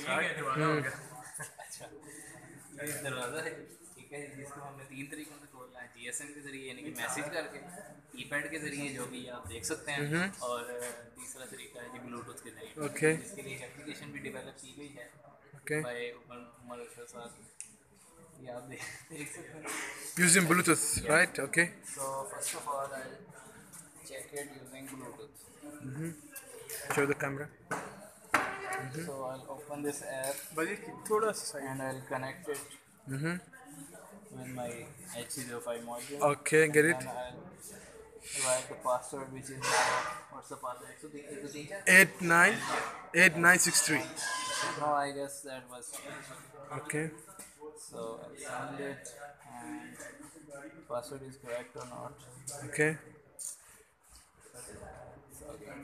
अच्छा, ये दरवाज़ा है, ठीक है, जिसको हमने 3 तरीकों से खोलना है, जीएसएम के ज़रिए यानी कि मैसेज करके, कीपैड के ज़रिए जो भी आप देख सकते हैं, और तीसरा तरीका है जी ब्लूटूथ के ज़रिए, Okay. जिसके लिए एप्लीकेशन भी डेवलप की गई है Okay. बाय उमर अरशद साहब, ये आप देख सकते हैं। Using Bluetooth, Yeah. right? Okay. So first of all, I'll check it using Bluetooth. Show the camera. So I'll open this app थोड़ा सा and I'll connect it with my HC05 module. Okay, get And it. then I'll write the password, which is what's the password? So the teacher? 898963. No, I guess that was. Okay. So I'll send it, and password is correct or not. Okay. So again,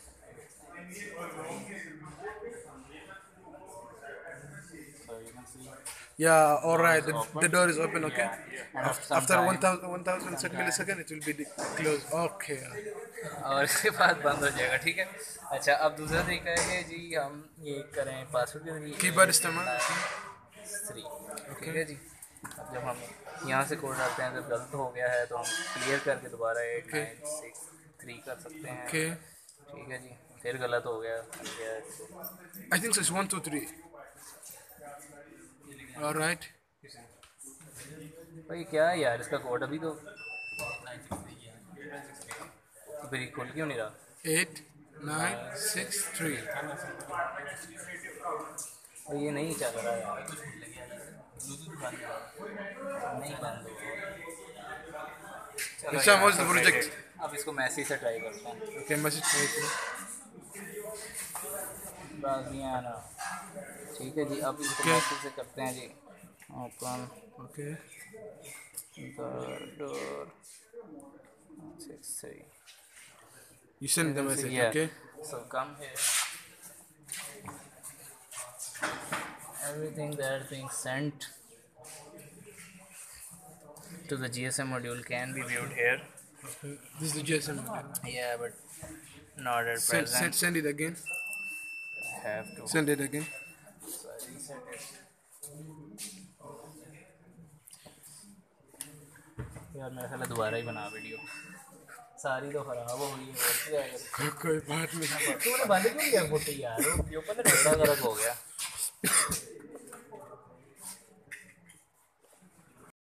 so you can see. Yeah, all right. Open. The door is open. Okay. Yeah. And After sometime- 1000 milliseconds, it will be closed. Okay. और इसके बाद बंद हो जाएगा, ठीक है। अच्छा, अब दूसरा तरीका है कि जी हम ये करें पासवर्ड के जरिए कीबोर्ड इस्तेमाल। 3, ठीक है जी। अब जब हम यहाँ से कोड डालते हैं, जब गलत हो गया है तो हम क्लियर करके दोबारा 8963 कर सकते हैं, Okay. ठीक है जी। फिर गलत हो गया I think so. It's 1 2 3. All right. भाई क्या है यार इसका कोड, अभी तो फिर खोल क्यों नहीं रहा? 8963. और ये नहीं चल रहा यार, नहीं बंद हो। चलो Isham, यार, what's the project? अब इसको मैसेज से ट्राई करते हैं। Okay, message right. बाजियाना, ठीक है जी। अब इसको Okay. मैसेज से करते हैं जी। Open Okay. The door 63। You send the message. Yeah. Okay. So come here. Everything that's being sent to the GSM module can be viewed here. Okay. This is the GSM. Yeah, but not at present. Send it again. I have to. Send it again. So I reset it. यार मेरा ख्याल है दोबारा ही बना video, सारी तो खराब हो गई है। और क्या है? कोई बात नहीं। तूने बंद क्यों किया फोटो यार? वो ऊपर तो ढेरा गलत हो गया।